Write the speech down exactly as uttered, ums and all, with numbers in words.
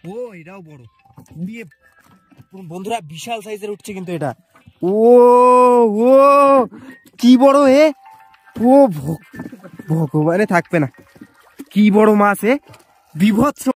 ও এটাও বড় বন্ধুরা, বিশাল সাইজের উঠছে কিন্তু এটা। ও ও কি বড় এ, ও ভগবানে থাকবে না, কি বড় মাছ এ, বিভৎস।